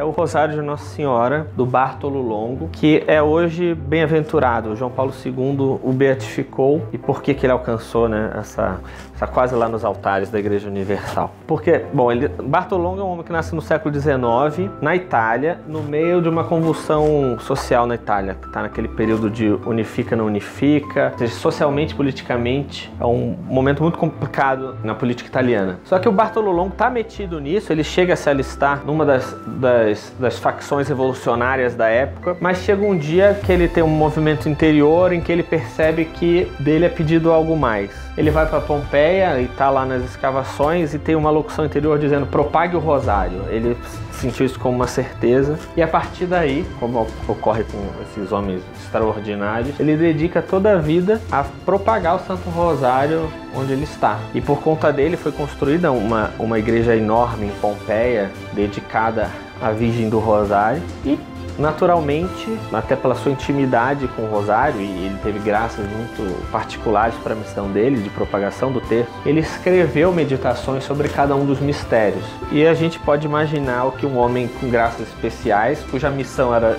é o Rosário de Nossa Senhora, do Bartolo Longo, que é hoje bem-aventurado. João Paulo II o beatificou. E por que ele alcançou, né, essa quase lá nos altares da Igreja Universal? Porque, bom, Bartolo Longo é um homem que nasce no século XIX, na Itália, no meio de uma convulsão social na Itália, que está naquele período de unifica, não unifica, ou seja, socialmente, politicamente, é um momento muito complicado na política italiana. Só que o Bartolo Longo está metido nisso, ele chega a se alistar numa das facções revolucionárias da época, mas chega um dia que ele tem um movimento interior em que ele percebe que dele é pedido algo mais. Ele vai para Pompeia e está lá nas escavações e tem uma locução interior dizendo: propague o rosário. Ele sentiu isso como uma certeza e a partir daí, como ocorre com esses homens extraordinários, ele dedica toda a vida a propagar o Santo Rosário onde ele está. E por conta dele foi construída uma igreja enorme em Pompeia, dedicada à Virgem do Rosário e, naturalmente, até pela sua intimidade com o Rosário, e ele teve graças muito particulares para a missão dele, de propagação do texto, ele escreveu meditações sobre cada um dos mistérios. E a gente pode imaginar o que um homem com graças especiais, cuja missão era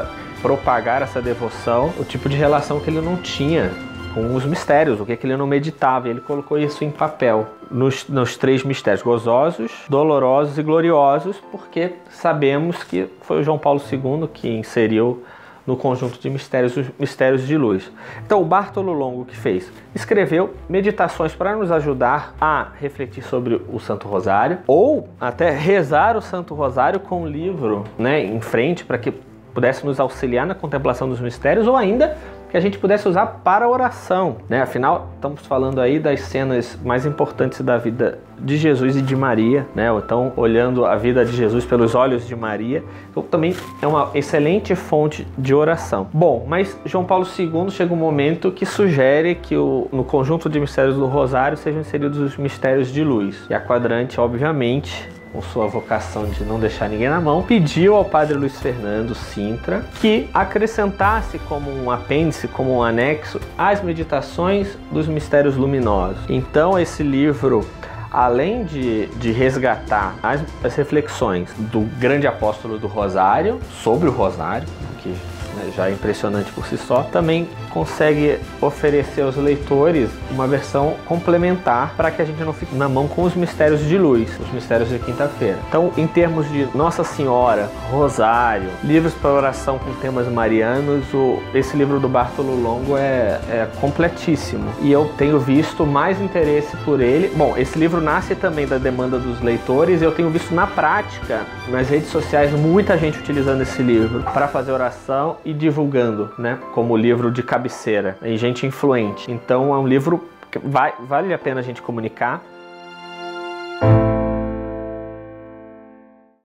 propagar essa devoção, o tipo de relação que ele não tinha com os mistérios, o que ele não meditava. Ele colocou isso em papel nos 3 mistérios, gozosos, dolorosos e gloriosos, porque sabemos que foi o João Paulo II que inseriu no conjunto de mistérios os mistérios de luz. Então o Bartolo Longo que fez? Escreveu meditações para nos ajudar a refletir sobre o Santo Rosário, ou até rezar o Santo Rosário com um livro, né, em frente, para que pudesse nos auxiliar na contemplação dos mistérios, ou ainda que a gente pudesse usar para oração, né? Afinal, estamos falando aí das cenas mais importantes da vida de Jesus e de Maria, né? Então, olhando a vida de Jesus pelos olhos de Maria, então também é uma excelente fonte de oração. Bom, mas João Paulo II chega um momento que sugere que no conjunto de mistérios do Rosário sejam inseridos os mistérios de luz. E a Quadrante, obviamente, com sua vocação de não deixar ninguém na mão, pediu ao padre Luiz Fernando Sintra que acrescentasse como um apêndice, como um anexo, as meditações dos mistérios luminosos. Então esse livro, além de resgatar as reflexões do grande apóstolo do Rosário, sobre o Rosário, que já é impressionante por si só, também consegue oferecer aos leitores uma versão complementar para que a gente não fique na mão com os mistérios de luz, os mistérios de quinta-feira. Então, em termos de Nossa Senhora, Rosário, livros para oração com temas marianos, esse livro do Bartolo Longo é completíssimo. E eu tenho visto mais interesse por ele. Bom, esse livro nasce também da demanda dos leitores e eu tenho visto na prática, nas redes sociais, muita gente utilizando esse livro para fazer oração e divulgando, né, como livro de cabeceira, e gente influente. Então é um livro que vale a pena a gente comunicar.